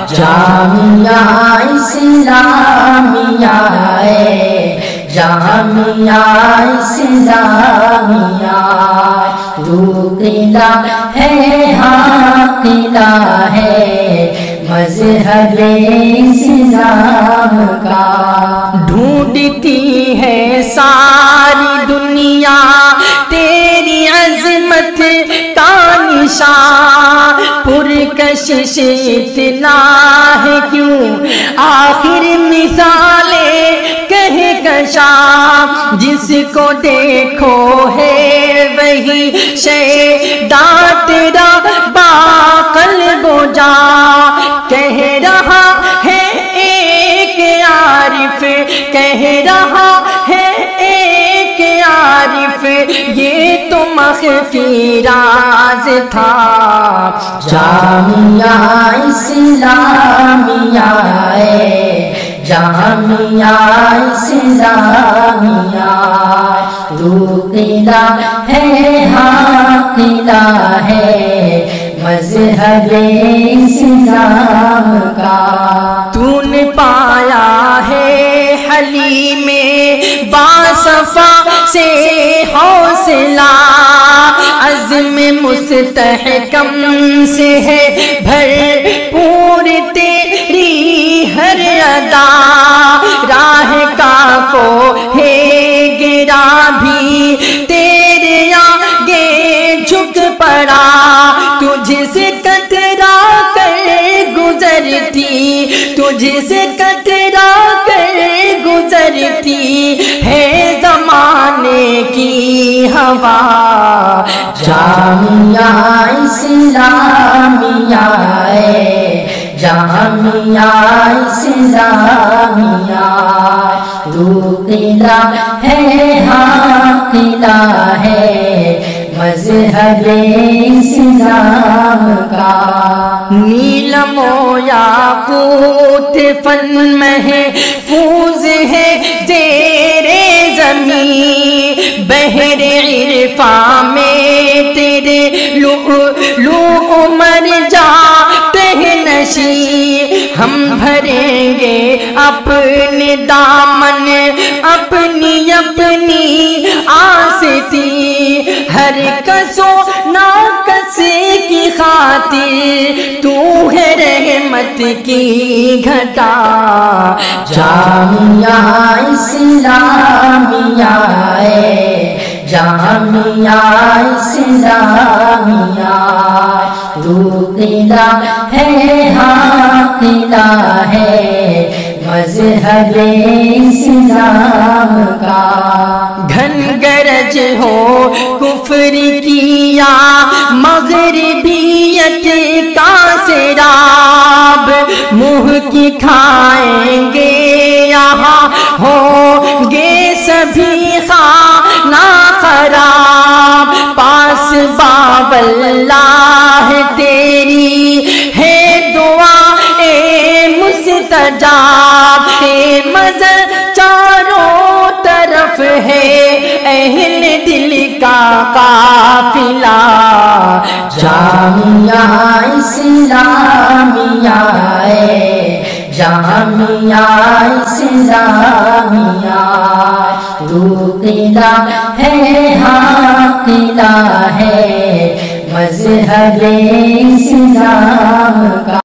جامعہ اسلامیہ جامعہ اسلامیہ تو قلعہ ہے ہاں قلعہ ہے مذہب اسلام کا ڈھونڈتی ہے ساری دنیا تیری عظمت کا نشان پرکشش اتنا ہے کیوں آخر مثالیں کہکشاں جس کو دیکھو ہے وہی شیدا تیرا باقلب و جاں کہہ رہا ہے ایک عارف کہہ رہا ہے ایک عارف یہ تو مخفی راز تھا جامعہ اسلامیہ جامعہ اسلامیہ تو قلعہ ہے ہاں قلعہ ہے مذہب اسلام کا تو نے پایا ہے حلیم باصفا سے حوصلہ عزم مستحکم سے ہے بھرپور تیری ہر ادا راہ کا کو ہے گرا بھی تیرے آگے جھک پڑا تجھ سے کترا کر گزرتی تجھ سے کترا کر گزرتی ہے زمانے کی ہوا جامعہ اسلامیہ جامعہ اسلامیہ تو قلعہ ہے ہاں قلعہ ہے مذہب اسلام کا نیلم و یاقوت فن محفوظ ہے زیر زمین بحر عرفاں میں تیرے لؤلؤ مرجان نشی ہم بھریں گے اپنے دامن اپنی اپنی آستی ہر کس و ناکس کی خاطر تو ہے رحمت کی گھٹا جامعہ اسلامیہ جامعہ اسلامیہ تو قلعہ ہے ہاں قلعہ ہے مذہب اسلام کا گھن گرج ہو کفر کی یا مغربیت کا سیراب منہ کی کھائیں گے یہاں ہوں گے سبھی خانہ خراب پاس باب اللہ تیری ہے دعا اے مستجاب ہے مزر چاروں طرف ہے اہل دل کا قافلہ جامعہ اسلامیہ جامعہ اسلامیہ تو قلعہ ہے ہاں قلعہ ہے مذہب اسلام کا